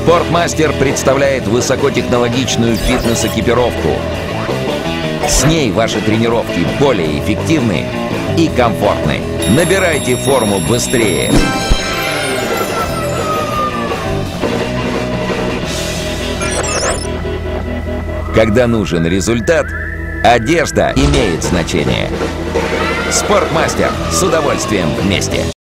Спортмастер представляет высокотехнологичную фитнес-экипировку. С ней ваши тренировки более эффективны и комфортны. Набирайте форму быстрее. Когда нужен результат, одежда имеет значение. Спортмастер. С удовольствием вместе.